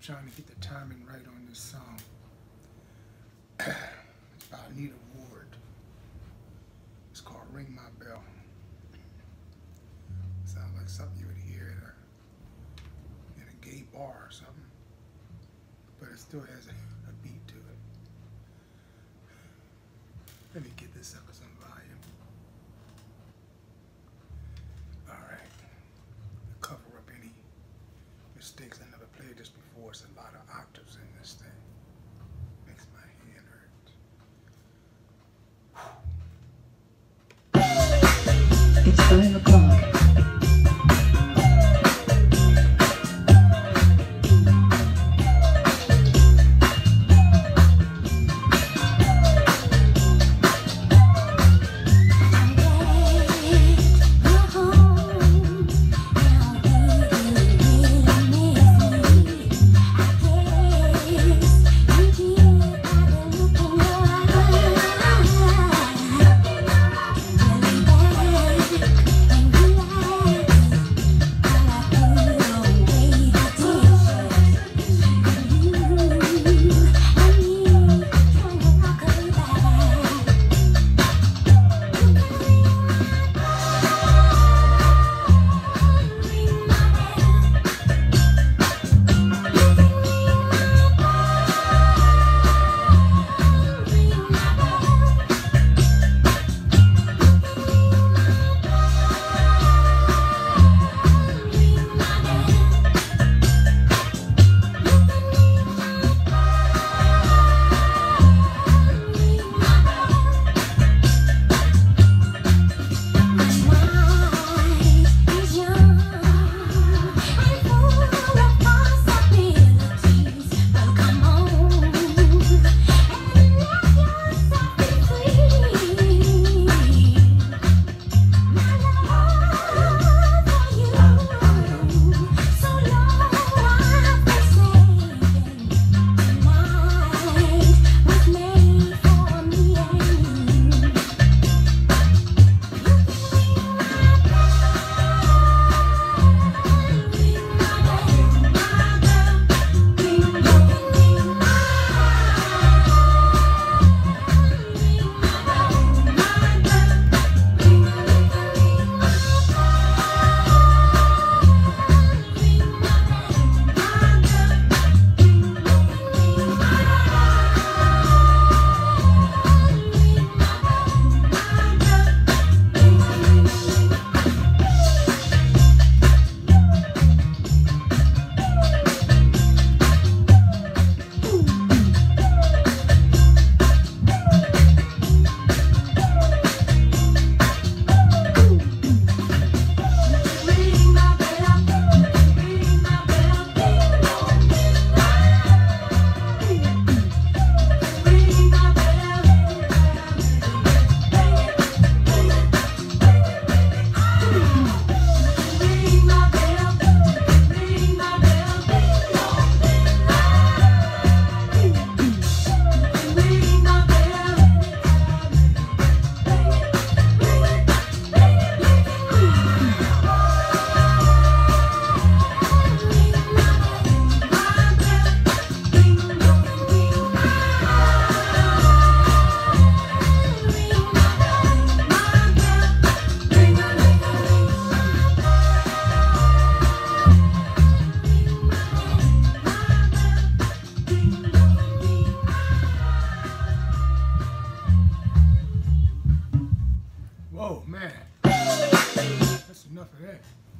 trying to get the timing right on this song. It's by Anita Ward. It's called Ring My Bell. Sounds like something you would hear in a gay bar or something. But it still has a beat to it. Let me get this up with some volume. Alright. Cover up any mistakes. I never played this before. It's a lot of octaves in this thing. Makes my hand hurt. It's 5 o'clock. Whoa, man. That's enough of that.